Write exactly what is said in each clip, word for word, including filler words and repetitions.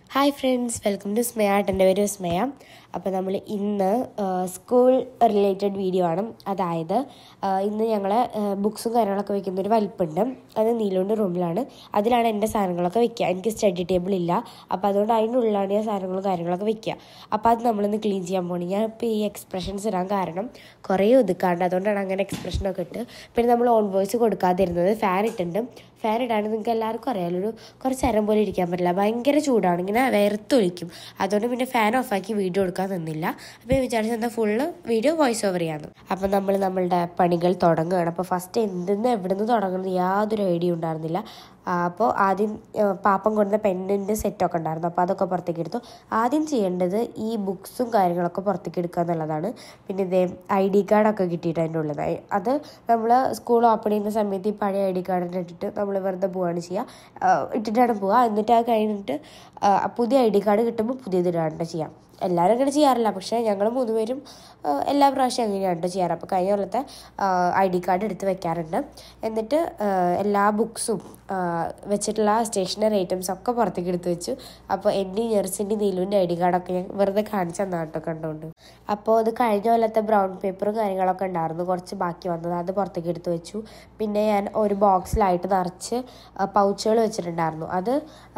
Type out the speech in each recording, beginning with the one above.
Hi friends, welcome to Smaya. എൻ്റെ പേര് വിസ്മയ. അപ്പോൾ നമ്മൾ ഇന്ന് സ്കൂൾ റിലേറ്റഡ് വീഡിയോ ആണ്. അതായത് ഇന്ന് ഞങ്ങൾ ബുക്സും കാര്യങ്ങളൊക്കെ വെക്കുന്നൊരു വലിപ്പുണ്ട്. അത് നീലുവിൻ്റെ റൂമിലാണ്. അതിലാണ് എൻ്റെ സാധനങ്ങളൊക്കെ വെക്കുക. എനിക്ക് സ്റ്റഡി ടേബിൾ ഇല്ല, അപ്പോൾ അതുകൊണ്ട് അതിനുള്ളിലാണ് ഞാൻ സാധനങ്ങളും കാര്യങ്ങളൊക്കെ വെക്കുക. അപ്പോൾ അത് നമ്മളിന്ന് ക്ലീൻ ചെയ്യാൻ പോകണം. ഞാൻ ഇപ്പോൾ ഈ എക്സ്പ്രഷൻസ് ഇടാൻ കാരണം കുറേ ഒതുക്കാണ്ട്, അതുകൊണ്ടാണ് അങ്ങനെ എക്സ്പ്രഷനൊക്കെ ഇട്ട്. പിന്നെ നമ്മൾ ഓൺ വോയിസ് കൊടുക്കാതിരുന്നത് ഫാൻ ഇട്ടുണ്ട്. ഫാൻ ഇടാണ്ട് നിങ്ങൾക്ക് എല്ലാവർക്കും അറിയാമല്ലോ, ഒരു കുറച്ച് നേരം പോലെ ഇരിക്കാൻ പറ്റില്ല, ഭയങ്കര ചൂടാണ്, ഇങ്ങനെ വേർത്തൊലിക്കും. അതുകൊണ്ട് പിന്നെ ഫാൻ ഓഫാക്കി വീഡിയോ എടുക്കാൻ നിന്നില്ല. അപ്പോൾ ഞാൻ വിചാരിച്ചു എന്നാൽ ഫുള്ള് വീഡിയോ വോയിസ് ഓവർ ചെയ്യാമെന്ന്. അപ്പോൾ നമ്മൾ നമ്മളുടെ പണികൾ തുടങ്ങുകയാണ്. അപ്പോൾ ഫസ്റ്റ് എന്തെന്ന് എവിടെ നിന്ന് തുടങ്ങുന്നത് യാതൊരു ഐഡിയ ഉണ്ടായിരുന്നില്ല. അപ്പോൾ ആദ്യം പാപ്പം കൊണ്ടുവന്ന പെന്നിൻ്റെ സെറ്റൊക്കെ ഉണ്ടായിരുന്നു, അപ്പോൾ അതൊക്കെ പുറത്തേക്ക് എടുത്തു. ആദ്യം ചെയ്യേണ്ടത് ഈ ബുക്സും കാര്യങ്ങളൊക്കെ പുറത്തേക്ക് എടുക്കുക എന്നുള്ളതാണ്. പിന്നെ ഇതേ ഐ ഡി കാർഡൊക്കെ കിട്ടിയിട്ട് അതിൻ്റെ ഉള്ളത്, അത് നമ്മൾ സ്കൂൾ ഓപ്പൺ ചെയ്യുന്ന സമയത്ത് ഈ പഴയ ഐ ഡി കാർഡിൻ്റെ ഇട്ടിട്ട് നമ്മൾ വെറുതെ പോവുകയാണ് ചെയ്യുക, ഇട്ടിട്ടാണ് പോവുക. എന്നിട്ട് അത് കഴിഞ്ഞിട്ട് പുതിയ ഐ ഡി കാർഡ് കിട്ടുമ്പോൾ പുതിയതിടാണ്ട് ചെയ്യാം. എല്ലാവരും അങ്ങനെ ചെയ്യാറില്ല, പക്ഷേ ഞങ്ങൾ മൂന്ന് പേരും എല്ലാ പ്രാവശ്യം അങ്ങനെയാണ് ചെയ്യാറ്. അപ്പോൾ കഴിഞ്ഞ കൊല്ലത്തെ ഐ ഡി കാർഡ് എടുത്ത് വെക്കാറുണ്ട്. എന്നിട്ട് എല്ലാ ബുക്സും വെച്ചിട്ടുള്ള സ്റ്റേഷനറി ഐറ്റംസ് ഒക്കെ പുറത്തേക്ക് എടുത്ത് വെച്ചു. അപ്പോൾ എൻ്റെ ജെർസിൻ്റെ നീലുവിൻ്റെ ഐ ഡി കാർഡൊക്കെ ഞാൻ വെറുതെ കാണിച്ചു തന്ന കേട്ടോ, കണ്ടുകൊണ്ട്. അപ്പോൾ അത് കഴിഞ്ഞ കൊല്ലത്തെ ബ്രൗൺ പേപ്പറും കാര്യങ്ങളൊക്കെ ഉണ്ടായിരുന്നു, കുറച്ച് ബാക്കി വന്നത്, അത് പുറത്തേക്ക് എടുത്ത് വെച്ചു. പിന്നെ ഞാൻ ഒരു ബോക്സിലായിട്ട് നിറച്ച് പൗച്ചുകൾ വെച്ചിട്ടുണ്ടായിരുന്നു. അത്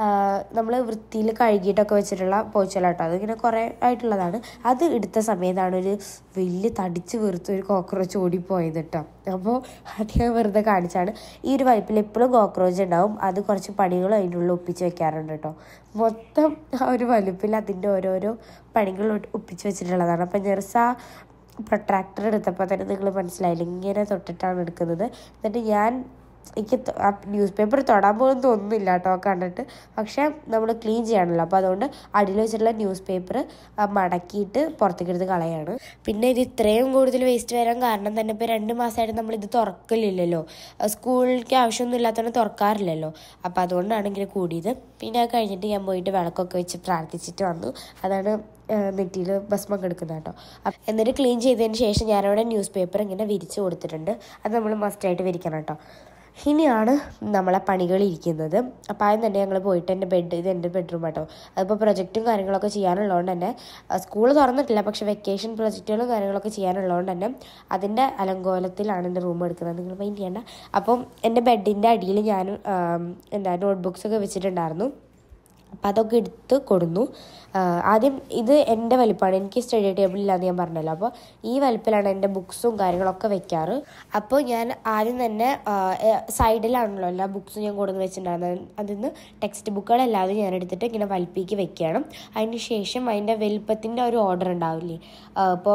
നമ്മൾ വൃത്തിയിൽ കഴുകിയിട്ടൊക്കെ വെച്ചിട്ടുള്ള പൗച്ചുകളാട്ടോ. അതിങ്ങനെ കുറേ ആയിട്ടുള്ളതാണ്. അത് എടുത്ത സമയത്താണ് ഒരു വലിയ തടിച്ച് വീർത്ത് ഒരു കോക്രോച്ച് ഓടിപ്പോയത് കേട്ടോ. അപ്പോൾ അത് ഞാൻ വെറുതെ കാണിച്ചാണ്. ഈ ഒരു വൈപ്പിൽ എപ്പോഴും കോക്രോച്ച് ഉണ്ടാവും. അത് കുറച്ച് പണികളും അതിൻ്റെ ഉള്ളിൽ ഒപ്പിച്ച് വെക്കാറുണ്ട് കേട്ടോ. മൊത്തം ആ ഒരു വലുപ്പിൽ അതിൻ്റെ ഓരോരോ പണികൾ ഒപ്പിച്ച് വെച്ചിട്ടുള്ളതാണ്. അപ്പം ജെർസ പ്രൊട്രാക്ടർ എടുത്തപ്പോൾ തന്നെ നിങ്ങൾ മനസ്സിലായില്ല, ഇങ്ങനെ തൊട്ടിട്ടാണ് എടുക്കുന്നത്. എന്നിട്ട് ഞാൻ എനിക്ക് ആ ന്യൂസ് പേപ്പർ തൊടാൻ പോലും തോന്നുന്നില്ല കേട്ടോ കണ്ടിട്ട്. പക്ഷേ നമ്മൾ ക്ലീൻ ചെയ്യണമല്ലോ, അപ്പോൾ അതുകൊണ്ട് അടിയിൽ വെച്ചിട്ടുള്ള ന്യൂസ് പേപ്പർ മടക്കിയിട്ട് പുറത്തേക്ക് എടുത്ത് കളയാണ്. പിന്നെ ഇത് ഇത്രയും കൂടുതൽ വേസ്റ്റ് വരാൻ കാരണം തന്നെ ഇപ്പോൾ രണ്ട് മാസമായിട്ട് നമ്മളിത് തുറക്കലില്ലല്ലോ, സ്കൂളിലേക്ക് ആവശ്യമൊന്നും ഇല്ലാത്തതുകൊണ്ട് തുറക്കാറില്ലല്ലോ. അപ്പോൾ അതുകൊണ്ടാണ് ഇങ്ങനെ കൂടിയത്. പിന്നെ അത് കഴിഞ്ഞിട്ട് ഞാൻ പോയിട്ട് വിളക്കൊക്കെ വെച്ച് പ്രാർത്ഥിച്ചിട്ട് വന്നു. അതാണ് നെറ്റിയിൽ ഭസ്മം എടുക്കുന്നത് കേട്ടോ. എന്നിട്ട് ക്ലീൻ ചെയ്തതിന് ശേഷം ഞാനവിടെ ന്യൂസ് പേപ്പർ ഇങ്ങനെ വിരിച്ച് കൊടുത്തിട്ടുണ്ട്. അത് നമ്മൾ മസ്റ്റായിട്ട് വിരിക്കണം കേട്ടോ. ഇനിയാണ് നമ്മളെ പണികളിരിക്കുന്നത്. അപ്പോൾ ആദ്യം തന്നെ ഞങ്ങൾ പോയിട്ട് എൻ്റെ ബെഡ്, ഇത് എൻ്റെ ബെഡ്റൂം കേട്ടോ. അതിപ്പോൾ പ്രൊജക്റ്റും കാര്യങ്ങളൊക്കെ ചെയ്യാനുള്ളതുകൊണ്ട് തന്നെ സ്കൂൾ തുറന്നിട്ടില്ല, പക്ഷേ വെക്കേഷൻ പ്രൊജക്റ്റുകളും കാര്യങ്ങളൊക്കെ ചെയ്യാനുള്ളതുകൊണ്ട് തന്നെ അതിൻ്റെ അലങ്കോലത്തിലാണ് എൻ്റെ റൂം എടുക്കുന്നത്. നിങ്ങൾ മൈൻഡ് ചെയ്യേണ്ട. അപ്പം എൻ്റെ ബെഡിൻ്റെ അടിയിൽ ഞാൻ എന്താ നോട്ട്ബുക്സൊക്കെ വെച്ചിട്ടുണ്ടായിരുന്നു. അപ്പം അതൊക്കെ എടുത്ത് കൊടുന്നു. ആദ്യം ഇത് എൻ്റെ വലിപ്പമാണ്, എനിക്ക് സ്റ്റഡി ടേബിൾ ഇല്ലാന്ന് ഞാൻ പറഞ്ഞല്ലോ. അപ്പോൾ ഈ വലിപ്പിലാണ് എൻ്റെ ബുക്സും കാര്യങ്ങളൊക്കെ വെക്കാറ്. അപ്പോൾ ഞാൻ ആദ്യം തന്നെ സൈഡിലാണല്ലോ എല്ലാ ബുക്സും ഞാൻ കൊടുന്ന് വെച്ചിട്ടുണ്ടായിരുന്നത്. അതിൽ നിന്ന് ടെക്സ്റ്റ് ബുക്കുകളെല്ലാവരും ഞാൻ എടുത്തിട്ട് ഇങ്ങനെ വലിപ്പിക്ക് വെക്കുകയാണ്. അതിന് ശേഷം അതിൻ്റെ വലിപ്പത്തിൻ്റെ ഒരു ഓർഡർ ഉണ്ടാവില്ലേ. അപ്പോൾ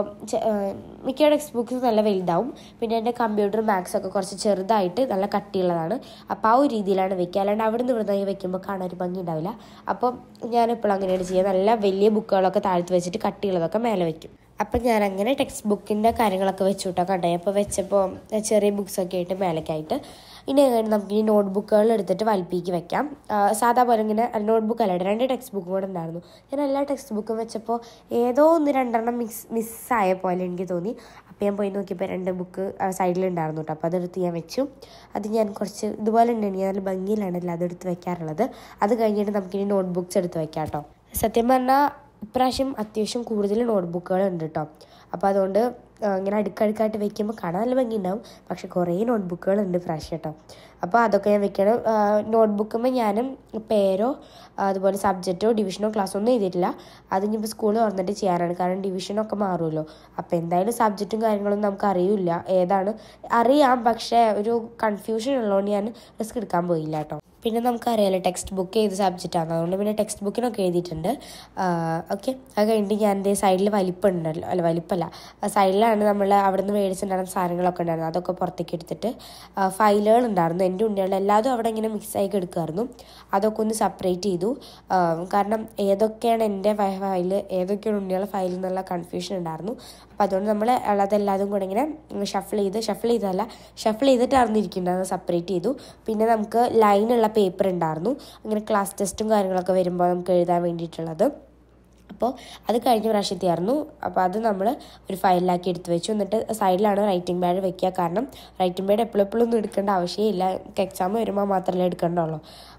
മിക്ക ടെക്സ്റ്റ് ബുക്സ് നല്ല വലുതാവും. പിന്നെ എൻ്റെ കമ്പ്യൂട്ടർ മാത്സ് ഒക്കെ കുറച്ച് ചെറുതായിട്ട് നല്ല കട്ടിയുള്ളതാണ്. അപ്പോൾ ആ ഒരു രീതിയിലാണ് വെക്കുക. അല്ലാണ്ട് അവിടെ നിന്ന് ഇവിടെ നിന്ന് വെക്കുമ്പോൾ കാണാൻ ഒരു ഭംഗി ഉണ്ടാവില്ല. അപ്പം ഞാനിപ്പോൾ അങ്ങനെയാണ് ചെയ്യുക. നല്ല വലിയ ബുക്കുകളൊക്കെ താഴ്ത്ത് വെച്ചിട്ട് കട്ടിയുള്ളതൊക്കെ മേലെ വെക്കും. അപ്പം ഞാനങ്ങനെ ടെക്സ്റ്റ് ബുക്കിൻ്റെ കാര്യങ്ങളൊക്കെ വെച്ചു കൂട്ടാൻ കണ്ടേ. അപ്പോൾ വെച്ചപ്പോൾ ചെറിയ ബുക്സൊക്കെ ആയിട്ട് മേലേക്കായിട്ട്. ഇനി കഴിഞ്ഞ് നമുക്ക് ഈ നോട്ട് ബുക്കുകൾ എടുത്തിട്ട് വലിപ്പിക്ക് വെക്കാം. സാധാ പോലെ ഇങ്ങനെ നോട്ട്ബുക്ക് അല്ല, രണ്ട് ടെക്സ്റ്റ് ബുക്കും കൂടെ ഉണ്ടായിരുന്നു. ഞാൻ എല്ലാ ടെക്സ്റ്റ് ബുക്കും വെച്ചപ്പോൾ ഏതോ ഒന്ന് രണ്ടെണ്ണം മിക്സ് മിസ്സായ പോലെ എനിക്ക് തോന്നി. അപ്പോൾ ഞാൻ പോയി നോക്കിയപ്പോൾ രണ്ട് ബുക്ക് സൈഡിലുണ്ടായിരുന്നു കേട്ടോ. അപ്പോൾ അതെടുത്ത് ഞാൻ വെച്ചു. അത് ഞാൻ കുറച്ച് ഇതുപോലെ ഉണ്ടെങ്കിൽ നല്ല ഭംഗിയിലാണല്ലോ അതെടുത്ത് വെക്കാറുള്ളത്. അത് കഴിഞ്ഞിട്ട് നമുക്കിനി നോട്ട് ബുക്സ് എടുത്ത് വെക്കാം കേട്ടോ. സത്യം പറഞ്ഞാൽ ഇപ്രാവശ്യം അത്യാവശ്യം കൂടുതൽ നോട്ട് ബുക്കുകളുണ്ട് കേട്ടോ. അപ്പോൾ അതുകൊണ്ട് ഇങ്ങനെ അടുക്കടുക്കായിട്ട് വെക്കുമ്പോൾ കാണാൻ നല്ല ഭംഗി ഉണ്ടാവും. പക്ഷെ കുറേ നോട്ട് ബുക്കുകളുണ്ട് ഇപ്രാവശ്യം കേട്ടോ. അപ്പോൾ അതൊക്കെ ഞാൻ വെക്കണം. നോട്ട് ബുക്കുമ്പോൾ ഞാനും പേരോ അതുപോലെ സബ്ജക്റ്റോ ഡിവിഷനോ ക്ലാസ്സോ ഒന്നും എഴുതിയിട്ടില്ല. അതിനിപ്പോൾ സ്കൂൾ തുറന്നിട്ട് ചെയ്യാനാണ്, കാരണം ഡിവിഷനൊക്കെ മാറുമല്ലോ. അപ്പോൾ എന്തായാലും സബ്ജക്റ്റും കാര്യങ്ങളൊന്നും നമുക്ക് അറിയില്ല, ഏതാണ് അറിയാം, പക്ഷേ ഒരു കൺഫ്യൂഷൻ ഉള്ളതുകൊണ്ട് ഞാൻ റിസ്ക് എടുക്കാൻ പോയില്ല കേട്ടോ. പിന്നെ നമുക്കറിയാമല്ലോ ടെക്സ്റ്റ് ബുക്ക് ഏത് സബ്ജക്റ്റാണ്, അതുകൊണ്ട് പിന്നെ ടെക്സ്റ്റ് ബുക്കിനൊക്കെ എഴുതിയിട്ടുണ്ട്. ഓക്കെ, അത് കഴിഞ്ഞിട്ട് ഞാൻ എൻ്റെ സൈഡിൽ വലിപ്പമുണ്ടല്ലോ, അല്ല വലിപ്പമല്ല, സൈഡിലാണ് നമ്മൾ അവിടെ നിന്ന് മേടിച്ചിട്ടുണ്ടായിരുന്ന സാധനങ്ങളൊക്കെ ഉണ്ടായിരുന്നു. അതൊക്കെ പുറത്തേക്ക് എടുത്തിട്ട് ഫയലുകൾ ഉണ്ടായിരുന്നു എൻ്റെ ഉണ്ണികളുടെ, എല്ലാതും അവിടെ ഇങ്ങനെ മിക്സായി എടുക്കുമായിരുന്നു. അതൊക്കെ ഒന്ന് സെപ്പറേറ്റ് ചെയ്തു. കാരണം ഏതൊക്കെയാണ് എൻ്റെ ഫയൽ, ഏതൊക്കെയാണ് ഉണ്ണികളുടെ ഫയൽ എന്നുള്ള കൺഫ്യൂഷൻ ഉണ്ടായിരുന്നു. അപ്പോൾ അതുകൊണ്ട് നമ്മൾ അതെല്ലാതും കൂടെ ഇങ്ങനെ ഷഫിൾ ചെയ്ത് ഷഫിൾ ചെയ്തല്ല ഷഫിൾ ചെയ്തിട്ടായിരുന്നു ഇരിക്കേണ്ടത്, സെപ്പറേറ്റ് ചെയ്തു. പിന്നെ നമുക്ക് ലൈനുള്ള പേപ്പർ ഉണ്ടായിരുന്നു, അങ്ങനെ ക്ലാസ് ടെസ്റ്റും കാര്യങ്ങളൊക്കെ വരുമ്പോൾ നമുക്ക് എഴുതാൻ വേണ്ടിയിട്ടുള്ളത്. അപ്പോൾ അത് കഴിഞ്ഞ പ്രാവശ്യത്തെയായിരുന്നു. അപ്പോൾ അത് നമ്മൾ ഒരു ഫയലിലാക്കി എടുത്ത് വെച്ചു. എന്നിട്ട് സൈഡിലാണ് റൈറ്റിംഗ് പാഡ് വെക്കുക. കാരണം റൈറ്റിംഗ് പാഡ് എപ്പോഴും എപ്പോഴും ഒന്നും എടുക്കേണ്ട ആവശ്യമില്ല, എക്സാം വരുമ്പോൾ മാത്രമല്ലേ എടുക്കേണ്ടുള്ളൂ.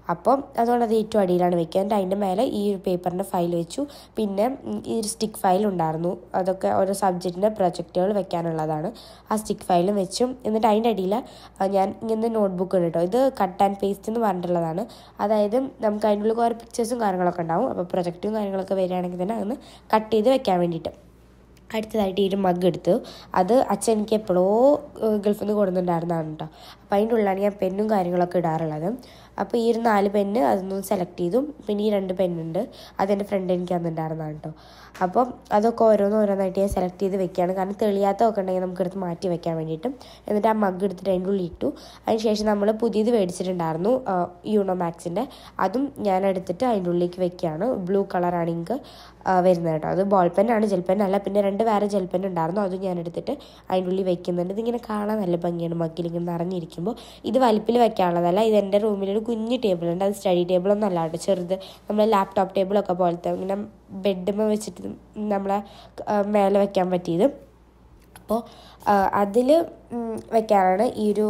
അപ്പം അതുകൊണ്ട് അത് ഏറ്റവും അടിയിലാണ് വെക്കുക. എന്നിട്ട് അതിൻ്റെ മേലെ ഈ ഒരു പേപ്പറിൻ്റെ ഫയൽ വെച്ചു. പിന്നെ ഈ ഒരു സ്റ്റിക്ക് ഫയൽ ഉണ്ടായിരുന്നു, അതൊക്കെ ഓരോ സബ്ജക്റ്റിൻ്റെ പ്രൊജക്റ്റുകൾ വെക്കാനുള്ളതാണ്. ആ സ്റ്റിക്ക് ഫയലും വെച്ചും എന്നിട്ട് അതിൻ്റെ അടിയിൽ ഞാൻ ഇങ്ങനെ നോട്ട്ബുക്ക് ഉണ്ട് കേട്ടോ. ഇത് കട്ട് ആൻഡ് പേസ്റ്റ് എന്ന് പറഞ്ഞിട്ടുള്ളതാണ്. അതായത് നമുക്ക് അതിൻ്റെ ഉള്ളിൽ കുറേ പിക്ചേഴ്സും കാര്യങ്ങളൊക്കെ ഉണ്ടാവും. അപ്പോൾ പ്രൊജക്റ്റും കാര്യങ്ങളൊക്കെ വരികയാണെങ്കിൽ തന്നെ അതൊന്ന് കട്ട് ചെയ്ത് വെക്കാൻ വേണ്ടിയിട്ട്. അടുത്തതായിട്ട് ഈ ഒരു മഗ് എടുത്തു. അത് അച്ഛൻ എനിക്ക് എപ്പോഴോ ഗൾഫിൽ നിന്ന് കൊടുക്കുന്നുണ്ടായിരുന്നതാണ് കേട്ടോ. അപ്പോൾ അതിൻ്റെ ഉള്ളിലാണ് ഞാൻ പെന്നും കാര്യങ്ങളൊക്കെ ഇടാറുള്ളത്. അപ്പോൾ ഈ ഒരു നാല് പെന്ന് അതൊന്നും സെലക്ട് ചെയ്തു. പിന്നെ ഈ രണ്ട് പെന്നുണ്ട്, അതെൻ്റെ ഫ്രണ്ട് എനിക്ക് തന്നിട്ടുണ്ടായിരുന്നതാണ് കേട്ടോ. അപ്പം അതൊക്കെ ഓരോന്ന് ഓരോന്നായിട്ട് ഞാൻ സെലക്ട് ചെയ്ത് വെക്കുകയാണ്, കാരണം തെളിയാത്തതൊക്കെ ഉണ്ടെങ്കിൽ നമുക്ക് എടുത്ത് മാറ്റി വെക്കാൻ വേണ്ടിയിട്ട്. എന്നിട്ട് ആ മഗ് എടുത്തിട്ട് അതിൻ്റെ ഉള്ളിൽ ഇട്ടു. അതിന് ശേഷം നമ്മൾ പുതിയത് മേടിച്ചിട്ടുണ്ടായിരുന്നു യൂണോ മാക്സിൻ്റെ, അതും ഞാൻ എടുത്തിട്ട് അതിൻ്റെ ഉള്ളിലേക്ക് വെക്കുകയാണ്. ബ്ലൂ കളറാണ് ഇങ്ക് വരുന്നത് കേട്ടോ. അത് ബോൾ പെന്നാണ്, ജെൽ പെന്നല്ല. പിന്നെ രണ്ട് വേറെ ജെൽ പെൻ ഉണ്ടായിരുന്നു, അതും ഞാൻ എടുത്തിട്ട് അതിൻ്റെ ഉള്ളിൽ വെക്കുന്നുണ്ട്. ഇതിങ്ങനെ കാണാൻ നല്ല ഭംഗിയാണ് മഗ്ഗിൽ ഇങ്ങനെ നിറഞ്ഞിരിക്കുമ്പോൾ. ഇത് വലിപ്പിൽ വെക്കാനുള്ളതല്ല, ഇത് എൻ്റെ റൂമിലൊരു കുഞ്ഞ് ടേബിളുണ്ട്. അത് സ്റ്റഡി ടേബിളൊന്നും അല്ല കേട്ടോ, ചെറുത് നമ്മളെ ലാപ്ടോപ്പ് ടേബിളൊക്കെ പോലത്തെ ഇങ്ങനെ ബെഡ്മ വെച്ചിട്ട് നമ്മളെ മേലെ വെക്കാൻ പറ്റിയത്. അപ്പോൾ അതിൽ വെക്കാനാണ് ഈ ഒരു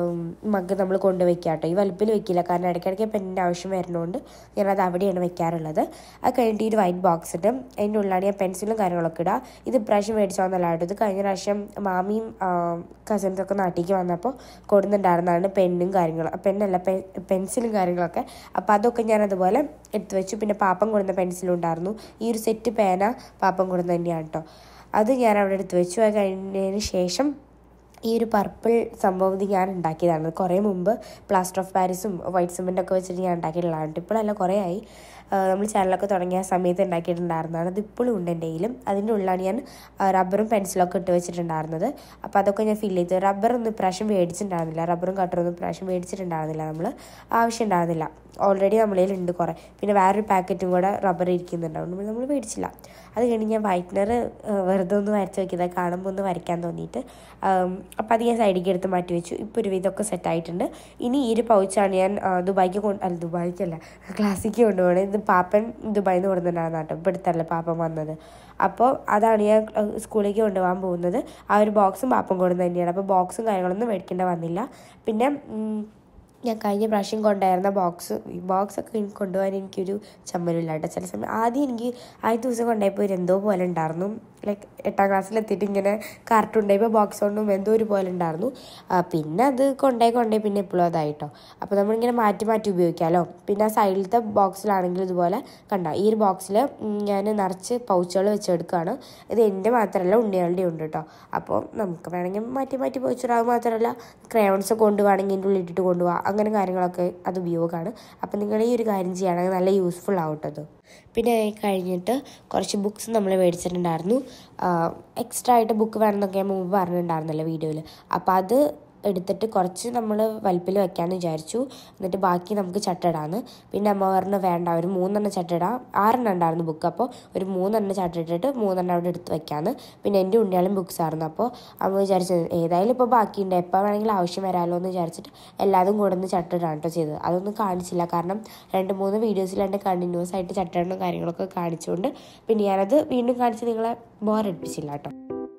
മഗ് നമ്മൾ കൊണ്ടുവയ്ക്കുക കേട്ടോ. ഈ വലിപ്പിൽ വെക്കില്ല, കാരണം ഇടയ്ക്കിടയ്ക്ക് പെന്നിൻ്റെ ആവശ്യം വരുന്നതുകൊണ്ട് ഞാനത് അവിടെയാണ് വെക്കാറുള്ളത്. അത് കഴിഞ്ഞിട്ട് ഈ ഒരു വൈറ്റ് ബോക്സ് ഇട്ട് അതിൻ്റെ ഉള്ളിലാണ് ഞാൻ പെൻസിലും കാര്യങ്ങളൊക്കെ ഇടുക. ഇത് ഇപ്രാവശ്യം മേടിച്ചോന്നല്ല കേട്ടോ, ഇത് കഴിഞ്ഞ പ്രാവശ്യം മാമിയും കസിൻസൊക്കെ നാട്ടിലേക്ക് വന്നപ്പോൾ കൊടുക്കുന്നുണ്ടായിരുന്നതാണ് പെന്നും കാര്യങ്ങളും, പെന്നല്ല പെ പെൻസിലും കാര്യങ്ങളൊക്കെ. അപ്പോൾ അതൊക്കെ ഞാൻ അതുപോലെ എടുത്തു വെച്ചു. പിന്നെ പാപ്പം കൊടുക്കുന്ന പെൻസിലും ഉണ്ടായിരുന്നു. ഈ ഒരു സെറ്റ് പേന പാപ്പം കൊടുക്കുന്ന തന്നെയാണ് കേട്ടോ. അത് ഞാൻ അവിടെ എടുത്ത് വെച്ചു. അത് കഴിഞ്ഞതിന് ശേഷം ഈ ഒരു പർപ്പിൾ സംഭവം ഇത് ഞാൻ ഉണ്ടാക്കിയതാണ്. കുറേ മുമ്പ് പ്ലാസ്റ്റർ ഓഫ് പാരീസും വൈറ്റ് സിമെൻറ്റൊക്കെ വെച്ചിട്ട് ഞാൻ ഉണ്ടാക്കിയിട്ടുള്ളതാണ്. ഇപ്പോഴല്ല, കുറേ ആയി. നമ്മൾ ചാനലൊക്കെ തുടങ്ങിയ സമയത്ത് ഉണ്ടാക്കിയിട്ടുണ്ടായിരുന്നതാണ്. അത് ഇപ്പോഴും ഉണ്ട് എൻ്റെ കയ്യിലും. അതിൻ്റെ ഉള്ളിലാണ് ഞാൻ റബ്ബറും പെൻസിലൊക്കെ ഇട്ട് വെച്ചിട്ടുണ്ടായിരുന്നത്. അപ്പോൾ അതൊക്കെ ഞാൻ ഫില്ല് ചെയ്ത്. റബ്ബറൊന്നും ഇപ്രാവശ്യം മേടിച്ചിട്ടുണ്ടായിരുന്നില്ല, റബ്ബറും കട്ടറൊന്നും ഇപ്രാവശ്യം മേടിച്ചിട്ടുണ്ടായിരുന്നില്ല, നമ്മൾ ആവശ്യം ഉണ്ടായിരുന്നില്ല. ഓൾറെഡി നമ്മളതിൽ ഉണ്ട് കുറേ. പിന്നെ വേറൊരു പാക്കറ്റും കൂടെ റബ്ബർ ഇരിക്കുന്നുണ്ടാവും, നമ്മൾ മേടിച്ചില്ല. അത് കഴിഞ്ഞ് ഞാൻ വൈറ്റ്നർ വെറുതെ ഒന്ന് വരച്ച് നോക്കിയത്, കാണുമ്പോൾ ഒന്ന് വരയ്ക്കാൻ തോന്നിയിട്ട്. അപ്പോൾ അത് ഞാൻ സൈഡിലേക്ക് എടുത്ത് മാറ്റി വെച്ചു. ഇപ്പോൾ ഒരു വിധമൊക്കെ സെറ്റായിട്ടുണ്ട്. ഇനി ഈ ഒരു പൗച്ചാണ് ഞാൻ ദുബായിക്ക് കൊണ്ട് അല്ല ദുബായിക്കല്ല ക്ലാസ്സിക്ക് കൊണ്ടുപോകണത്. ഇത് പാപ്പൻ ദുബായിൽ നിന്ന് കൊടുത്തിട്ടുണ്ടായിരുന്നു കേട്ടോ, ഇപ്പോൾ അടുത്തല്ല പാപ്പൻ വന്നത്. അപ്പോൾ അതാണ് ഞാൻ സ്കൂളിലേക്ക് കൊണ്ടുപോകാൻ പോകുന്നത്. ആ ഒരു ബോക്സും പാപ്പം കൊടുക്കുന്നത് തന്നെയാണ്. അപ്പോൾ ബോക്സും കാര്യങ്ങളൊന്നും മേടിക്കേണ്ട വന്നില്ല. പിന്നെ ഞാൻ കഴിഞ്ഞ പ്രാവശ്യം കൊണ്ടുവരുന്ന ബോക്സ് ഈ ബോക്സൊക്കെ എനിക്ക് കൊണ്ടുപോകാൻ എനിക്കൊരു ചമ്മലില്ല കേട്ടോ. ചില സമയം ആദ്യം എനിക്ക് ആദ്യ ദിവസം കൊണ്ടുപോയപ്പോൾ ഒരു എന്തോ പോലെ ഉണ്ടായിരുന്നു. ലൈക്ക് എട്ടാം ക്ലാസ്സിലെത്തിയിട്ട് ഇങ്ങനെ കാർട്ടൂൺ ഉണ്ടായപ്പോൾ ബോക്സ് കൊണ്ടും എന്തോ ഒരു പോലെ ഉണ്ടായിരുന്നു. പിന്നെ അത് കൊണ്ടുപോയി കൊണ്ടുപോയി പിന്നെ എപ്പോഴും അതായിട്ടോ. അപ്പോൾ നമ്മളിങ്ങനെ മാറ്റി മാറ്റി ഉപയോഗിക്കാമല്ലോ. പിന്നെ ആ സൈഡിലത്തെ ബോക്സിലാണെങ്കിൽ ഇതുപോലെ കണ്ടോ, ഈ ഒരു ബോക്സിൽ ഞാൻ നിറച്ച് പൗച്ചുകൾ വെച്ചെടുക്കുകയാണ്. ഇത് എൻ്റെ മാത്രമല്ല ഉണ്ണികളുടെ ഉണ്ട് കേട്ടോ. അപ്പോൾ നമുക്ക് വേണമെങ്കിൽ മാറ്റി മാറ്റി പൗച്ചിടാൻ മാത്രമല്ല ക്രയോൺസ് കൊണ്ടുപോകണമെങ്കിൽ ഇതിൻ്റെ ഉള്ളിൽ ഇട്ടിട്ട് കൊണ്ടുപോകാം. അങ്ങനെ കാര്യങ്ങളൊക്കെ അത് ഉപയോഗമാണ്. അപ്പം നിങ്ങൾ ഈ ഒരു കാര്യം ചെയ്യുകയാണെങ്കിൽ നല്ല യൂസ്ഫുൾ ആവട്ടത്. പിന്നെ കഴിഞ്ഞിട്ട് കുറച്ച് ബുക്സ് നമ്മൾ മേടിച്ചിട്ടുണ്ടായിരുന്നു. എക്സ്ട്രാ ആയിട്ട് ബുക്ക് വേണമെന്നൊക്കെ ഞാൻ മുമ്പ് പറഞ്ഞിട്ടുണ്ടായിരുന്നല്ലോ വീഡിയോയിൽ. അപ്പോൾ അത് എടുത്തിട്ട് കുറച്ച് നമ്മൾ വലിപ്പിൽ വെക്കാമെന്ന് വിചാരിച്ചു. എന്നിട്ട് ബാക്കി നമുക്ക് ചട്ടിടാന്ന്. പിന്നെ അമ്മ പറഞ്ഞു വേണ്ട, ഒരു മൂന്നെണ്ണം ചട്ടിടാം. ആറെണ്ണം ഉണ്ടായിരുന്നു ബുക്ക്, അപ്പോൾ ഒരു മൂന്നെണ്ണം ചട്ടിട്ടിട്ട് മൂന്നെണ്ണം അവിടെ എടുത്ത് വെക്കാമെന്ന്. പിന്നെ എൻ്റെ ഉണ്ണിയാളും ബുക്സ് ആയിരുന്നു. അപ്പോൾ അമ്മ വിചാരിച്ചത് ഏതായാലും ഇപ്പോൾ ബാക്കിയുണ്ട്, എപ്പോൾ വേണമെങ്കിലും ആവശ്യം വരാമല്ലോ എന്ന് വിചാരിച്ചിട്ട് എല്ലാതും കൂടെ ഒന്ന് ചട്ടിടാണ് കേട്ടോ ചെയ്തത്. അതൊന്നും കാണിച്ചില്ല, കാരണം രണ്ട് മൂന്ന് വീഡിയോസിൽ എൻ്റെ കണ്ടിന്യൂസ് ആയിട്ട് ചട്ടിടണം കാര്യങ്ങളൊക്കെ കാണിച്ചുകൊണ്ട് പിന്നെ ഞാനത് വീണ്ടും കാണിച്ച് നിങ്ങളെ ബോറടിപ്പിച്ചില്ല കേട്ടോ.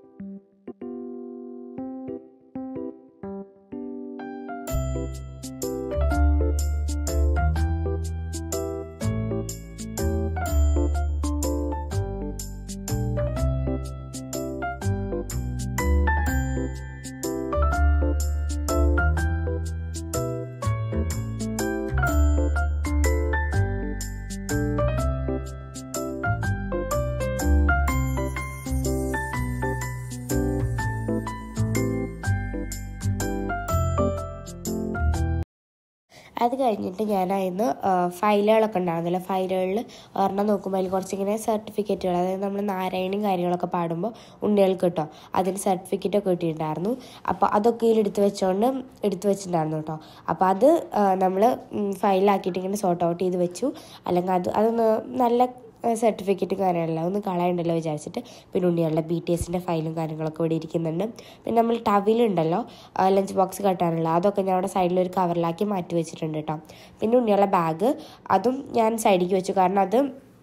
അത് കഴിഞ്ഞിട്ട് ഞാനതിന്ന് ഫയലുകളൊക്കെ ഉണ്ടാകുന്നില്ല, ഫയലുകളിൽ ഒരെണ്ണം നോക്കുമ്പോൾ അതിൽ കുറച്ചിങ്ങനെ സർട്ടിഫിക്കറ്റുകൾ, അതായത് നമ്മൾ നാരായണയും കാര്യങ്ങളൊക്കെ പാടുമ്പോൾ ഉണ്ണികൾക്ക് കേട്ടോ അതിന് സർട്ടിഫിക്കറ്റൊക്കെ കിട്ടിയിട്ടുണ്ടായിരുന്നു. അപ്പോൾ അതൊക്കെ ഇതിൽ എടുത്ത് വെച്ചുകൊണ്ട് എടുത്ത് വെച്ചിട്ടുണ്ടായിരുന്നു കേട്ടോ. അപ്പോൾ അത് നമ്മൾ ഫയലാക്കിയിട്ട് ഇങ്ങനെ സോർട്ട് ഔട്ട് ചെയ്ത് വെച്ചു. അല്ലെങ്കിൽ അത് അതൊന്ന് നല്ല സർട്ടിഫിക്കറ്റും കാര്യങ്ങളെല്ലാം ഒന്ന് കളയണ്ടല്ലോ വിചാരിച്ചിട്ട്. പിന്നെ ഉണ്ണികളുടെ ബി ടി എസിൻ്റെ ഫയലും കാര്യങ്ങളൊക്കെ ഇവിടെ ഇരിക്കുന്നുണ്ട്. പിന്നെ നമ്മൾ ടവിലുണ്ടല്ലോ ലഞ്ച് ബോക്സ് കെട്ടാനുള്ള, അതൊക്കെ ഞാൻ അവിടെ സൈഡിലൊരു കവറിലാക്കി മാറ്റി വെച്ചിട്ടുണ്ട് കേട്ടോ. പിന്നെ ഉണ്ണികളുടെ ബാഗ് അതും ഞാൻ സൈഡിലേക്ക് വെച്ചു, കാരണം അത്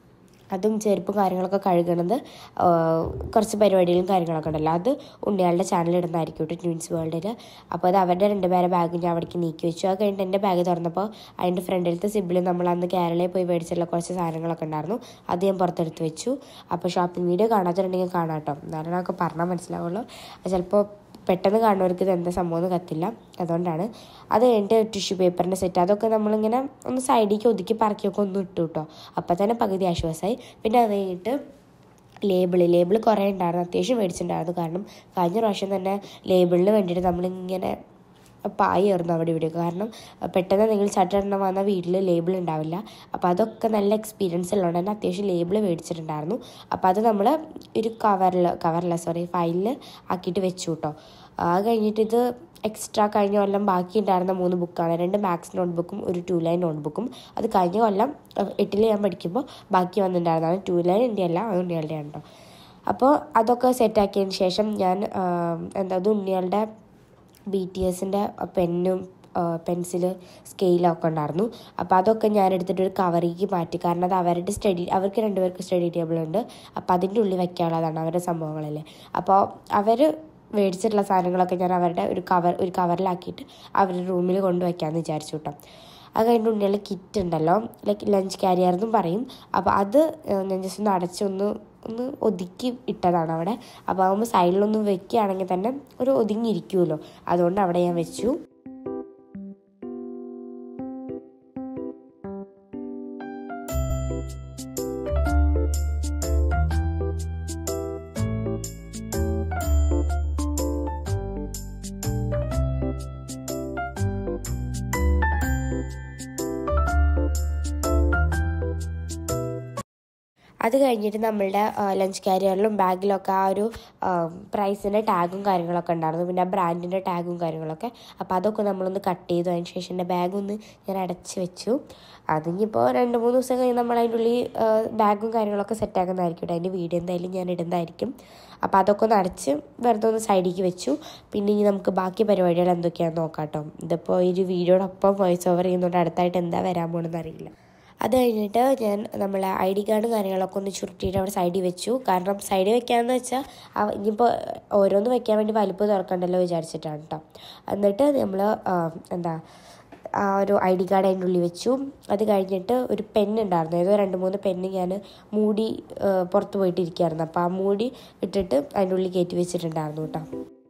അതും ചെരുപ്പും കാര്യങ്ങളൊക്കെ കഴുകണത് കുറച്ച് പരിപാടികളും കാര്യങ്ങളൊക്കെ ഉണ്ടല്ലോ, അത് ഉണ്ണിയാളുടെ ചാനലിടുന്നതായിരിക്കും കേട്ടോ, ട്വിൻസ് വേൾഡിൽ. അപ്പോൾ അത് അവരുടെ രണ്ട് പേരെ ബാഗ് ഞാൻ അവിടേക്ക് നീക്കി വെച്ചു. അത് കഴിഞ്ഞിട്ട് എൻ്റെ ബാഗ് തുറന്നപ്പോൾ അതിൻ്റെ ഫ്രണ്ടിലത്തെ സിബിൽ നമ്മൾ അന്ന് കേരളയിൽ പോയി മേടിച്ചിട്ടുള്ള കുറച്ച് സാധനങ്ങളൊക്കെ ഉണ്ടായിരുന്നു, അത് ഞാൻ പുറത്തെടുത്ത് വെച്ചു. അപ്പോൾ ഷോപ്പിംഗ് വീഡിയോ കാണാത്തുണ്ടെങ്കിൽ കാണാം കേട്ടോ, എന്നാലും നമുക്ക് പറഞ്ഞാൽ മനസ്സിലാവുള്ളൂ. ചിലപ്പോൾ പെട്ടെന്ന് കാണുന്നവർക്ക് ഇത് എന്താ സംഭവം എന്ന് കത്തില്ല, അതുകൊണ്ടാണ്. അത് കഴിഞ്ഞിട്ട് ടിഷ്യൂ പേപ്പറിൻ്റെ സെറ്റ് അതൊക്കെ നമ്മളിങ്ങനെ ഒന്ന് സൈഡിലേക്ക് ഒതുക്കി പറക്കിയൊക്കെ ഒന്ന് ഇട്ടു കേട്ടോ, അപ്പോൾ തന്നെ പകുതി ആശ്വാസമായി. പിന്നെ അത് കഴിഞ്ഞിട്ട് ലേബിൾ ലേബിൾ കുറേ ഉണ്ടായിരുന്നു, അത്യാവശ്യം മേടിച്ചിട്ടുണ്ടായിരുന്നു. കാരണം കഴിഞ്ഞ പ്രാവശ്യം തന്നെ ലേബിളിന് വേണ്ടിയിട്ട് നമ്മളിങ്ങനെ പായായിരുന്നു അവിടെ ഇവിടെ, കാരണം പെട്ടെന്ന് നിങ്ങൾ ചട്ടെണ്ണം വന്നാൽ വീട്ടിൽ ലേബിൾ ഉണ്ടാവില്ല. അപ്പോൾ അതൊക്കെ നല്ല എക്സ്പീരിയൻസ് ഉള്ളതുകൊണ്ട് തന്നെ അത്യാവശ്യം ലേബിൾ മേടിച്ചിട്ടുണ്ടായിരുന്നു. അപ്പോൾ അത് നമ്മൾ ഒരു കവറിൽ കവറില്ല സോറി ഫയലിൽ ആക്കിയിട്ട് വെച്ചു കേട്ടോ. അത് കഴിഞ്ഞിട്ട് ഇത് എക്സ്ട്രാ കഴിഞ്ഞ കൊല്ലം ബാക്കി ഉണ്ടായിരുന്ന മൂന്ന് ബുക്കാണ്, രണ്ട് മാത്സ് നോട്ട്ബുക്കും ഒരു ടു ലൈൻ നോട്ട്ബുക്കും. അത് കഴിഞ്ഞ കൊല്ലം എട്ടിൽ ഞാൻ പഠിക്കുമ്പോൾ ബാക്കി വന്നിട്ടുണ്ടായിരുന്നതാണ്. ടു ലൈൻ എൻ്റെ അല്ല, അത് ഉണ്ണികളുടെയാണ് കേട്ടോ. അപ്പോൾ അതൊക്കെ സെറ്റാക്കിയതിന് ശേഷം ഞാൻ എന്താ അത് ഉണ്ണികളുടെ ബി ടി എസിൻ്റെ പെന്നും പെൻസില് സ്കെയിലൊക്കെ ഉണ്ടായിരുന്നു. അപ്പോൾ അതൊക്കെ ഞാൻ എടുത്തിട്ടൊരു കവറിലേക്ക് മാറ്റി, കാരണം അത് അവരുടെ സ്റ്റഡി അവർക്ക് രണ്ടുപേർക്ക് സ്റ്റഡി ടേബിൾ ഉണ്ട്, അപ്പോൾ അതിൻ്റെ ഉള്ളിൽ വയ്ക്കാനുള്ളതാണ് അവരുടെ സംഭവങ്ങളല്ലേ. അപ്പോൾ അവർ മേടിച്ചിട്ടുള്ള സാധനങ്ങളൊക്കെ ഞാൻ അവരുടെ ഒരു കവർ ഒരു കവറിലാക്കിയിട്ട് അവരുടെ റൂമിൽ കൊണ്ടുവയ്ക്കാമെന്ന് വിചാരിച്ചു കേട്ടോ. അത് കഴിഞ്ഞിട്ട് ഉണ്ണികളുടെ കിറ്റ് ഉണ്ടല്ലോ, ലൈക്ക് ലഞ്ച് ക്യാരിയർ എന്നും പറയും. അപ്പോൾ അത് ഞാൻ ജസ്റ്റ് ഒന്ന് അടച്ചൊന്ന് ഒന്ന് ഒതുക്കി ഇട്ടതാണ് അവിടെ. അപ്പോൾ ആകുമ്പോൾ സൈഡിലൊന്നും വെക്കുകയാണെങ്കിൽ തന്നെ ഒരു ഒതുങ്ങിയിരിക്കുമല്ലോ, അതുകൊണ്ട് അവിടെ ഞാൻ വെച്ചു. അത് കഴിഞ്ഞിട്ട് നമ്മളുടെ ലഞ്ച് ക്യാരിയറിലും ബാഗിലൊക്കെ ആ ഒരു പ്രൈസിൻ്റെ ടാഗും കാര്യങ്ങളൊക്കെ ഉണ്ടായിരുന്നു, പിന്നെ ആ ബ്രാൻഡിൻ്റെ ടാഗും കാര്യങ്ങളൊക്കെ. അപ്പോൾ അതൊക്കെ നമ്മളൊന്ന് കട്ട് ചെയ്തു. അതിന് ശേഷം എൻ്റെ ബാഗൊന്ന് ഞാൻ അടച്ച് വെച്ചു. അതിനിപ്പോൾ രണ്ട് മൂന്ന് ദിവസം കഴിഞ്ഞ് നമ്മൾ അതിൻ്റെ ഉള്ളിൽ ബാഗും കാര്യങ്ങളൊക്കെ സെറ്റാക്കുന്നതായിരിക്കും. അതിൻ്റെ വീഡിയോ എന്തായാലും ഞാൻ ഇടുന്നതായിരിക്കും. അപ്പോൾ അതൊക്കെ ഒന്ന് അടച്ച് വെറുതെ ഒന്ന് സൈഡിലേക്ക് വെച്ചു. പിന്നെ ഇനി നമുക്ക് ബാക്കി പരിപാടികൾ എന്തൊക്കെയാണെന്ന് നോക്കാം കേട്ടോ. ഇതിപ്പോൾ ഈ ഒരു വീഡിയോടൊപ്പം വോയിസ് ഓവർ ചെയ്യുന്നതുകൊണ്ട് അടുത്തായിട്ട് എന്താ വരാൻ പോകണമെന്ന് അറിയില്ല. അത് കഴിഞ്ഞിട്ട് ഞാൻ നമ്മളെ ഐ ഡി കാർഡും കാര്യങ്ങളൊക്കെ ഒന്ന് ചുരുട്ടിയിട്ട് അവിടെ സൈഡിൽ വെച്ചു. കാരണം സൈഡിൽ വെക്കാമെന്ന് വെച്ചാൽ ഇനിയിപ്പോൾ ഓരോന്ന് വെക്കാൻ വേണ്ടി വലിപ്പം തുറക്കണ്ടല്ലോ വിചാരിച്ചിട്ടാണ് കേട്ടോ. എന്നിട്ട് നമ്മൾ എന്താ ആ ഒരു ഐ ഡി കാർഡ് അതിൻ്റെ ഉള്ളിൽ വെച്ചു. അത് കഴിഞ്ഞിട്ട് ഒരു പെന്നുണ്ടായിരുന്നു, ഏതോ രണ്ട് മൂന്ന് പെന്ന് ഞാൻ മൂടി പുറത്ത് പോയിട്ടിരിക്കുകയായിരുന്നു. അപ്പോൾ ആ മൂടി ഇട്ടിട്ട് അതിൻ്റെ ഉള്ളിൽ കയറ്റി വെച്ചിട്ടുണ്ടായിരുന്നു കേട്ടോ.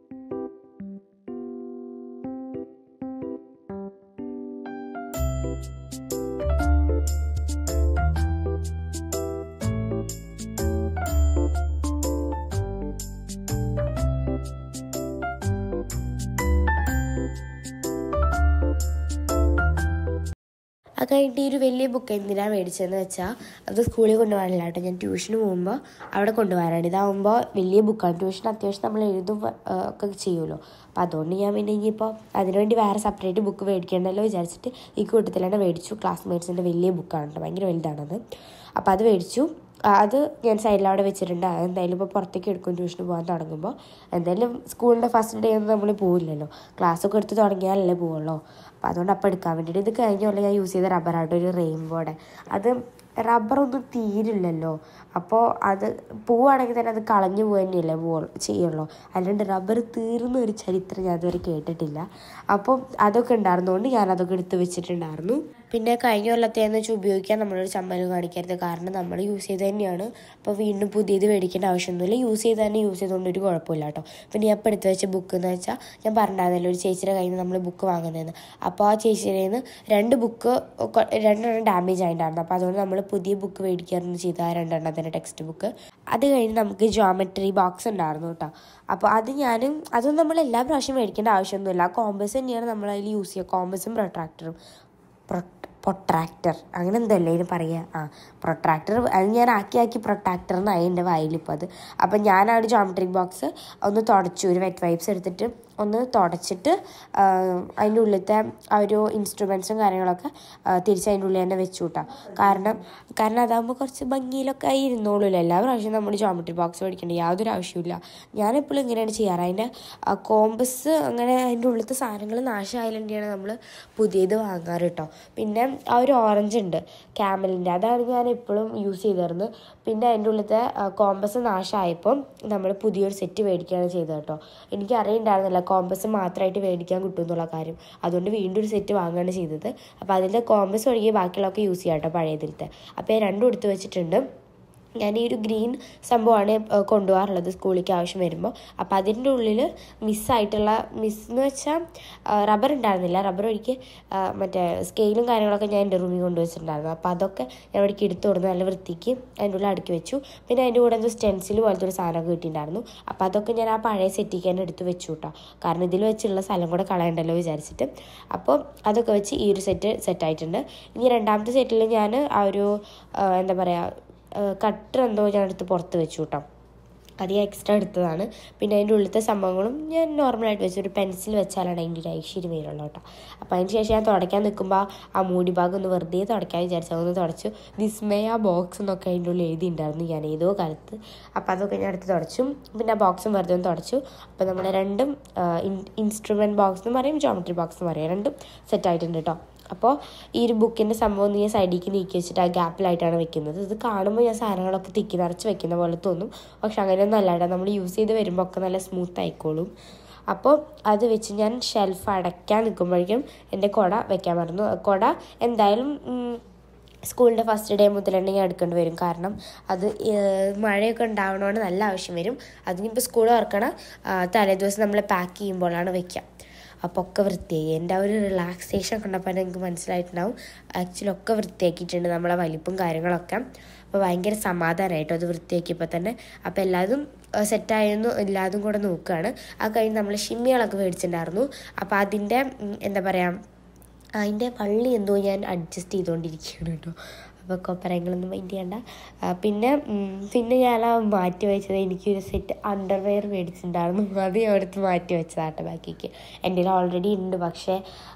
അത് കഴിഞ്ഞിട്ട് ഈ ഒരു വലിയ ബുക്ക് എന്തിനാണ് മേടിച്ചതെന്ന് വെച്ചാൽ അത് സ്കൂളിൽ കൊണ്ടുപോകാനില്ല കേട്ടോ, ഞാൻ ട്യൂഷന് പോകുമ്പോൾ അവിടെ കൊണ്ടുപോകാനാണ്. ഇതാകുമ്പോൾ വലിയ ബുക്കാണ്, ട്യൂഷൻ അത്യാവശ്യം നമ്മൾ എഴുതും ഒക്കെ ചെയ്യുമല്ലോ. അപ്പോൾ അതുകൊണ്ട് ഞാൻ പിന്നെ ഇനിയിപ്പോൾ അതിനുവേണ്ടി വേറെ സെപ്പറേറ്റ് ബുക്ക് മേടിക്കേണ്ടല്ലോ വിചാരിച്ചിട്ട് ഈ കൂട്ടത്തിൽ തന്നെ മേടിച്ചു. ക്ലാസ്മേറ്റ്സിൻ്റെ വലിയ ബുക്കാണ് കേട്ടോ, ഭയങ്കര വലുതാണത്. അപ്പോൾ അത് മേടിച്ചു. അത് ഞാൻ സൈഡിലവിടെ വെച്ചിട്ടുണ്ട്. എന്തായാലും ഇപ്പോൾ പുറത്തേക്ക് എടുക്കും ട്യൂഷന് പോകാൻ തുടങ്ങുമ്പോൾ. എന്തായാലും സ്കൂളിൻ്റെ ഫസ്റ്റ് ഡേ ഒന്നും നമ്മൾ പോവില്ലല്ലോ, ക്ലാസ്സൊക്കെ എടുത്ത് തുടങ്ങിയാലല്ലേ പോവുള്ളൂ. അപ്പോൾ അതുകൊണ്ട് അപ്പം എടുക്കാൻ വേണ്ടിയിട്ട് ഇത് കഴിഞ്ഞുള്ള ഞാൻ യൂസ് ചെയ്ത റബ്ബറായിട്ട് ഒരു റെയിൻബോയുടെ, അത് റബ്ബറൊന്നും തീരില്ലല്ലോ. അപ്പോൾ അത് പോവുകയാണെങ്കിൽ തന്നെ അത് കളഞ്ഞു പോവുക തന്നെയല്ലേ പോവുള്ളൂ ചെയ്യുള്ളൂ, അല്ലാണ്ട് റബ്ബർ തീർന്ന ഒരു ചരിത്രം ഞാൻ അതുവരെ കേട്ടിട്ടില്ല. അപ്പോൾ അതൊക്കെ ഉണ്ടായിരുന്നുകൊണ്ട് ഞാനതൊക്കെ എടുത്ത് വെച്ചിട്ടുണ്ടായിരുന്നു. പിന്നെ കഴിഞ്ഞ കൊല്ലത്തേന്ന് വെച്ചാൽ ഉപയോഗിക്കാൻ നമ്മളൊരു ചമ്മലും കാണിക്കരുത്, കാരണം നമ്മൾ യൂസ് ചെയ്ത് തന്നെയാണ്. അപ്പോൾ വീണ്ടും പുതിയത് മേടിക്കേണ്ട ആവശ്യമൊന്നുമില്ല, യൂസ് ചെയ്ത് തന്നെ യൂസ് ചെയ്തുകൊണ്ട് ഒരു കുഴപ്പമില്ല കേട്ടോ. പിന്നെ ഞാൻ ഇപ്പോൾ എടുത്ത് വെച്ച ബുക്ക് എന്ന് വെച്ചാൽ ഞാൻ പറഞ്ഞായിരുന്നല്ലോ ഒരു ചേച്ചിയുടെ കയ്യിൽ നിന്ന് നമ്മൾ ബുക്ക് വാങ്ങുന്നതെന്ന്. അപ്പോൾ ആ ചേച്ചിയുടെ നിന്ന് രണ്ട് ബുക്ക് രണ്ടെണ്ണം ഡാമേജ് ആയിട്ടുണ്ടായിരുന്നു. അപ്പോൾ അതുകൊണ്ട് നമ്മൾ പുതിയ ബുക്ക് മേടിക്കാറൊന്നും ചെയ്ത ആ രണ്ടെണ്ണത്തിൻ്റെ ടെക്സ്റ്റ് ബുക്ക്. അത് കഴിഞ്ഞ് നമുക്ക് ജോമെട്രി ബോക്സ് ഉണ്ടായിരുന്നു കേട്ടോ. അപ്പോൾ അത് ഞാനും അതൊന്നും നമ്മൾ എല്ലാ പ്രാവശ്യം മേടിക്കേണ്ട ആവശ്യമൊന്നുമില്ല, കോമ്പസ് തന്നെയാണ് നമ്മൾ അതിൽ യൂസ് ചെയ്യുക, കോമ്പസും പ്രൊട്രാക്ടറും പ്രൊ പ്രൊട്രാക്ടർ അങ്ങനെ എന്തല്ലേ ഇതിന് പറയുക, ആ പ്രൊട്രാക്ടർ. അത് ഞാൻ ആക്കി ആക്കി പ്രൊട്രാക്ടർ എന്നായി എൻ്റെ വായിലിപ്പോൾ അത്. അപ്പം ഞാനാണ് ജോമെട്രിക് ബോക്സ് ഒന്ന് തുടച്ചു, ഒരു വെറ്റ് വൈപ്സ് എടുത്തിട്ട് ഒന്ന് തുടച്ചിട്ട് അതിൻ്റെ ഉള്ളിലത്തെ ആ ഒരു ഇൻസ്ട്രുമെൻസും കാര്യങ്ങളൊക്കെ തിരിച്ച് അതിൻ്റെ ഉള്ളിൽ തന്നെ വെച്ചു കൂട്ടാം. കാരണം കാരണം അതാകുമ്പോൾ കുറച്ച് ഭംഗിയിലൊക്കെ ആയി ഇരുന്നോളൂല്ലോ. എല്ലാ പ്രാവശ്യം നമ്മൾ ജോമെട്രി ബോക്സ് മേടിക്കേണ്ട യാതൊരു ആവശ്യമില്ല. ഞാനെപ്പോഴും ഇങ്ങനെയാണ് ചെയ്യാറ്. അതിൻ്റെ കോമ്പസ് അങ്ങനെ അതിൻ്റെ ഉള്ളിലത്തെ സാധനങ്ങൾ നാശമായാലുണ്ടെയാണ് നമ്മൾ പുതിയത് വാങ്ങാറ് കേട്ടോ. പിന്നെ ആ ഒരു ഓറഞ്ച് ഉണ്ട് ക്യാമലിൻ്റെ, അതാണ് ഞാൻ എപ്പോഴും യൂസ് ചെയ്തിരുന്നത്. പിന്നെ അതിൻ്റെ ഉള്ളിലത്തെ കോമ്പസ് നാശമായപ്പോൾ നമ്മൾ പുതിയൊരു സെറ്റ് മേടിക്കുകയാണ് ചെയ്തത് കേട്ടോ. എനിക്ക് അറിയണ്ടായിരുന്നില്ല കോമ്പസ് മാത്രമായിട്ട് മേടിക്കാൻ കിട്ടും എന്നുള്ള കാര്യം. അതുകൊണ്ട് വീണ്ടും ഒരു സെറ്റ് വാങ്ങുകയാണ് ചെയ്തത്. അപ്പോൾ അതിൻ്റെ കോമ്പസ് ഒഴികെ ബാക്കിയുള്ളതൊക്കെ യൂസ് ചെയ്യാം കേട്ടോ പഴയതിലത്തെ. അപ്പോൾ ഞാൻ രണ്ടും എടുത്ത് വെച്ചിട്ടുണ്ട്. ഞാൻ ഈ ഒരു ഗ്രീൻ സംഭവമാണ് കൊണ്ടുപോകാറുള്ളത് സ്കൂളിലേക്ക് ആവശ്യം വരുമ്പോൾ. അപ്പോൾ അതിൻ്റെ ഉള്ളിൽ മിസ്സായിട്ടുള്ള മിസ് എന്ന് വെച്ചാൽ റബ്ബർ ഉണ്ടായിരുന്നില്ല. റബ്ബർ ഒഴിക്ക് മറ്റേ സ്കെയിലും കാര്യങ്ങളൊക്കെ ഞാൻ എൻ്റെ റൂമിൽ കൊണ്ടുവച്ചിട്ടുണ്ടായിരുന്നു. അപ്പോൾ അതൊക്കെ ഞാൻ ഇവിടേക്ക് എടുത്ത് കൊടുത്ത് നല്ല വൃത്തിക്ക് അതിൻ്റെ ഉള്ളിൽ അടുക്കി വെച്ചു. പിന്നെ അതിൻ്റെ കൂടെ എന്തോ സ്റ്റെൻസിൽ പോലത്തെ ഒരു സാധനമൊക്കെ കിട്ടിയിട്ടുണ്ടായിരുന്നു. അപ്പോൾ അതൊക്കെ ഞാൻ ആ പഴയ സെറ്റിക്ക് തന്നെ എടുത്ത് വെച്ചു കേട്ടോ. കാരണം ഇതിൽ വെച്ചുള്ള സ്ഥലം കൂടെ കളയണ്ടല്ലോ വിചാരിച്ചിട്ട്. അപ്പോൾ അതൊക്കെ വെച്ച് ഈ ഒരു സെറ്റ് സെറ്റായിട്ടുണ്ട്. ഇനി രണ്ടാമത്തെ സെറ്റിൽ ഞാൻ ആ ഒരു എന്താ പറയുക കട്ടർ എന്തോ ഞാൻ എടുത്ത് പുറത്ത് വെച്ചു കേട്ടോ. അത് ഞാൻ എക്സ്ട്രാ എടുത്തതാണ്. പിന്നെ അതിൻ്റെ ഉള്ളിലത്തെ സംഭവങ്ങളും ഞാൻ നോർമലായിട്ട് വെച്ചു. ഒരു പെൻസിൽ വെച്ചാലാണ് അതിൻ്റെ ഒരു ഐശ്വര്യം വരുള്ളൂ കേട്ടോ. അപ്പോൾ അതിന് ശേഷം ഞാൻ തുടയ്ക്കാൻ നിൽക്കുമ്പോൾ ആ മൂടി ഭാഗം ഒന്ന് വെറുതെ തുടയ്ക്കാൻ വിചാരിച്ചു. അതൊന്ന് തുടച്ചു. വിസ്മയ ബോക്സ് എന്നൊക്കെ അതിൻ്റെ ഉള്ളിൽ എഴുതിയിട്ടുണ്ടായിരുന്നു ഞാൻ ഏതോ കാലത്ത്. അപ്പോൾ അതൊക്കെ ഞാൻ എടുത്ത് തുടച്ചു. പിന്നെ ആ ബോക്സും വെറുതെ ഒന്ന് തുടച്ചു. അപ്പോൾ നമ്മൾ രണ്ടും ഇൻസ്ട്രുമെൻറ്റ് ബോക്സ് എന്ന് പറയും, ജോമെട്രി ബോക്സ് എന്ന് പറയും, രണ്ടും സെറ്റായിട്ടുണ്ട് കേട്ടോ. അപ്പോൾ ഈ ഒരു ബുക്കിൻ്റെ സംഭവം നീ സൈഡിലേക്ക് നീക്കി വെച്ചിട്ട് ആ ഗ്യാപ്പിലായിട്ടാണ് വെക്കുന്നത്. ഇത് കാണുമ്പോൾ ഞാൻ സാധനങ്ങളൊക്കെ തിക്കി നിറച്ച് വെക്കുന്ന പോലെ തോന്നും. പക്ഷെ അങ്ങനെയൊന്നും അല്ലാട്ടോ, നമ്മൾ യൂസ് ചെയ്ത് വരുമ്പോൾ ഒക്കെ നല്ല സ്മൂത്ത് ആയിക്കോളും. അപ്പോൾ അത് വെച്ച് ഞാൻ ഷെൽഫ് അടയ്ക്കാൻ നിൽക്കുമ്പോഴേക്കും എൻ്റെ കുട വെക്കാൻ മറന്നു. കുട എന്തായാലും സ്കൂളിൻ്റെ ഫസ്റ്റ് ഡേ മുതൽ തന്നെ ഞാൻ എടുക്കേണ്ടി വരും. കാരണം അത് മഴയൊക്കെ ഉണ്ടാവണോണ്ട് നല്ല ആവശ്യം വരും. അതിനിപ്പോൾ സ്കൂൾ തുറക്കണ തലേദിവസം നമ്മൾ പാക്ക് ചെയ്യുമ്പോഴാണ് വെക്കുക. അപ്പോൾ ഒക്കെ വൃത്തിയായി. എൻ്റെ ആ ഒരു റിലാക്സേഷൻ കണ്ടപ്പോൾ എനിക്ക് മനസ്സിലായിട്ടുണ്ടാവും. ആക്ച്വലി ഒക്കെ വൃത്തിയാക്കിയിട്ടുണ്ട് നമ്മളെ വലിപ്പും കാര്യങ്ങളൊക്കെ. അപ്പോൾ ഭയങ്കര സമാധാനമായിട്ടോ അത് വൃത്തിയാക്കിയപ്പോൾ തന്നെ. അപ്പോൾ എല്ലാതും സെറ്റായിരുന്നു, എല്ലാതും കൂടെ നോക്കുകയാണ്. അത് കഴിഞ്ഞ് നമ്മൾ ഷിമ്മികളൊക്കെ മേടിച്ചിട്ടുണ്ടായിരുന്നു. അപ്പോൾ അതിൻ്റെ എന്താ പറയുക അതിൻ്റെ വള്ളി എന്തോ ഞാൻ അഡ്ജസ്റ്റ് ചെയ്തുകൊണ്ടിരിക്കുകയാണ് കേട്ടോ. അപ്പോൾ കൊപ്പരങ്ങളൊന്നും മൈൻഡ് ചെയ്യണ്ട. പിന്നെ പിന്നെ ഞാൻ മാറ്റി വെച്ചത് എനിക്കൊരു സെറ്റ് അണ്ടർവെയർ മേടിച്ചിട്ടുണ്ടായിരുന്നു. അത് ഞാൻ എടുത്ത് മാറ്റി വെച്ചതാട്ടോ ബാക്കിക്ക്. എൻ്റെ കയ്യിൽ ഓൾറെഡി ഉണ്ട്. പക്ഷേ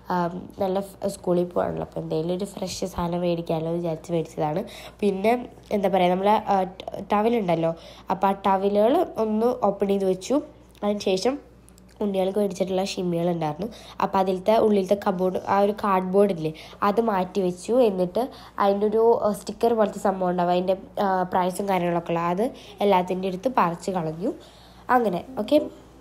നല്ല സ്കൂളിൽ പോകാണല്ലോ, അപ്പോൾ എന്തെങ്കിലും ഒരു ഫ്രഷ് സാധനം മേടിക്കാമല്ലോ എന്ന് വിചാരിച്ച് മേടിച്ചതാണ്. പിന്നെ എന്താ പറയുക നമ്മളെ ടവലുണ്ടല്ലോ, അപ്പോൾ ആ ടവലുകൾ ഒന്ന് ഓപ്പൺ ചെയ്ത് വെച്ചു. അതിന് ശേഷം ഉണ്ണികൾക്ക് മേടിച്ചിട്ടുള്ള ഷിമ്മികളുണ്ടായിരുന്നു. അപ്പോൾ അതിലത്തെ ഉള്ളിലത്തെ കബോർഡ് ആ ഒരു കാർഡ് ബോർഡില്ലേ അത് മാറ്റി വെച്ചു. എന്നിട്ട് അതിൻ്റെ ഒരു സ്റ്റിക്കർ പോലത്തെ സംഭവം ഉണ്ടാവും, അതിൻ്റെ പ്രൈസും കാര്യങ്ങളൊക്കെ ഉള്ള അത് എല്ലാത്തിൻ്റെ അടുത്ത് പറിച്ച് കളഞ്ഞു. അങ്ങനെ ഓക്കെ.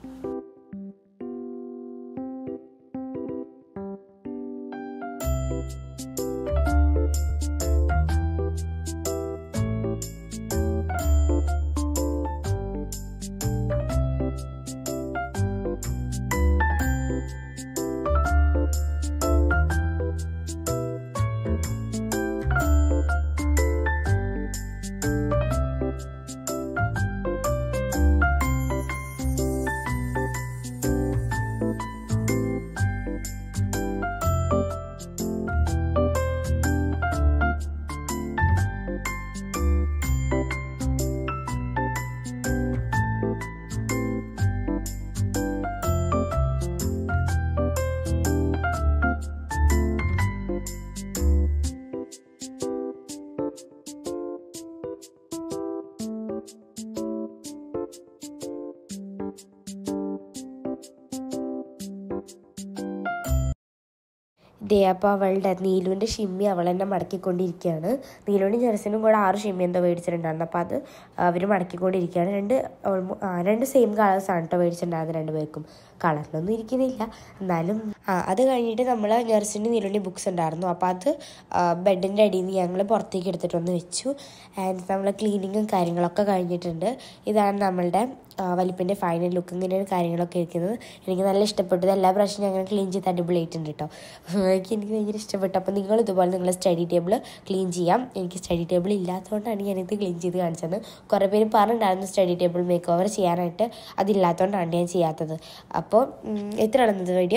ദേ അപ്പോൾ അവളുടെ നീലുവിൻ്റെ ഷിമ്മി അവൾ തന്നെ മടക്കിക്കൊണ്ടിരിക്കുകയാണ്. നീലുവിൻ്റെ ജെർസിനും കൂടെ ആറ് ഷിമ്മി എന്തോ മേടിച്ചിട്ടുണ്ടായിരുന്നു. അപ്പോൾ അത് അവർ മടക്കിക്കൊണ്ടിരിക്കുകയാണ്. രണ്ട് രണ്ട് സെയിം കളേഴ്സാണ് കേട്ടോ മേടിച്ചിട്ടുണ്ടായിരുന്നു രണ്ട് പേർക്കും. കളറിലൊന്നും ഇരിക്കുന്നില്ല എന്നാലും. ആ അത് കഴിഞ്ഞിട്ട് നമ്മൾ ജെർസിൻ്റെ നീലുവിൻ്റെ ബുക്സ് ഉണ്ടായിരുന്നു. അപ്പോൾ അത് ബെഡിൻ്റെ അടിയിൽ നിന്ന് ഞങ്ങൾ പുറത്തേക്ക് എടുത്തിട്ടൊന്ന് വെച്ചു. ആൻഡ് നമ്മൾ ക്ലീനിങ്ങും കാര്യങ്ങളൊക്കെ കഴിഞ്ഞിട്ടുണ്ട്. ഇതാണ് നമ്മളുടെ വലിപ്പിൻ്റെ ഫൈനൽ ലുക്ക്. ഇങ്ങനെയാണ് കാര്യങ്ങളൊക്കെ ഇരിക്കുന്നത്. എനിക്ക് നല്ല ഇഷ്ടപ്പെട്ടത്. എല്ലാ പ്രാവശ്യം ഞങ്ങൾ ക്ലീൻ ചെയ്ത് അടിപൊളിയായിട്ടുണ്ട് കേട്ടോ. എനിക്ക് എനിക്ക് ഭയങ്കര ഇഷ്ടപ്പെട്ടു. അപ്പോൾ നിങ്ങൾ ഇതുപോലെ നിങ്ങളെ സ്റ്റഡി ടേബിൾ ക്ലീൻ ചെയ്യാം. എനിക്ക് സ്റ്റഡി ടേബിൾ ഇല്ലാത്തതുകൊണ്ടാണ് ഞാനിത് ക്ലീൻ ചെയ്ത് കാണിച്ചത്. കുറേ പേര് പറഞ്ഞിട്ടുണ്ടായിരുന്നു സ്റ്റഡി ടേബിൾ മേക്ക് ഓവർ ചെയ്യാനായിട്ട്, അതില്ലാത്തതുകൊണ്ടാണ് ഞാൻ ചെയ്യാത്തത്. അപ്പോൾ എത്രയാണ് ഇന്നത്തെ വീഡിയോ.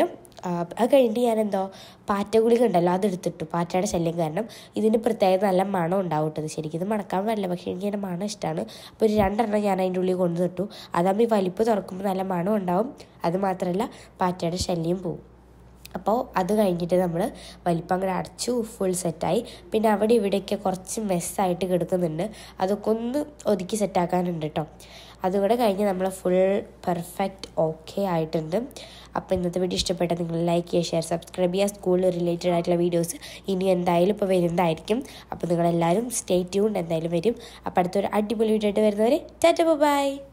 അത് കഴിഞ്ഞിട്ട് ഞാനെന്തോ പാറ്റ ഗുളിക ഉണ്ടല്ലോ അതെടുത്തിട്ടു. പാറ്റയുടെ ശല്യം കാരണം ഇതിന് പ്രത്യേക നല്ല മണം ഉണ്ടാവും കേട്ടത്. ശരിക്കും ഇത് മണക്കാൻ പാടില്ല, പക്ഷേ എനിക്ക് അതിൻ്റെ മണം ഇഷ്ടമാണ്. അപ്പോൾ ഒരു രണ്ടെണ്ണം ഞാൻ അതിൻ്റെ ഉള്ളിൽ കൊണ്ടുവന്നിട്ടു. അതാകുമ്പോൾ ഈ വലിപ്പ് തുറക്കുമ്പോൾ നല്ല മണം ഉണ്ടാവും. അത് മാത്രമല്ല പാറ്റയുടെ ശല്യം പോവും. അപ്പോൾ അത് കഴിഞ്ഞിട്ട് നമ്മൾ വലിപ്പം അങ്ങോട്ട് അടച്ചു, ഫുൾ സെറ്റായി. പിന്നെ അവിടെ ഇവിടെയൊക്കെ കുറച്ച് മെസ്സായിട്ട് കിടക്കുന്നുണ്ട്, അതൊക്കെ ഒന്ന് ഒതുക്കി സെറ്റാക്കാനുണ്ട് കേട്ടോ. അതുകൂടെ കഴിഞ്ഞ് നമ്മൾ ഫുൾ പെർഫെക്റ്റ് ഓക്കെ ആയിട്ടുണ്ട്. അപ്പോൾ ഇന്നത്തെ വീഡിയോ ഇഷ്ടപ്പെട്ടാൽ നിങ്ങൾ ലൈക്ക് ചെയ്യുക, ഷെയർ, സബ്സ്ക്രൈബ് ചെയ്യുക. സ്കൂളിൽ റിലേറ്റഡ് ആയിട്ടുള്ള വീഡിയോസ് ഇനി എന്തായാലും ഇപ്പോൾ വരുന്നതായിരിക്കും. അപ്പോൾ നിങ്ങളെല്ലാവരും സ്റ്റേ ട്യൂൺഡ്, എന്തായാലും വരും. അപ്പോൾ അടുത്തൊരു അടിപൊളി വീഡിയോ ആയിട്ട് വരുന്നവരെ ടാറ്റ ബൈ.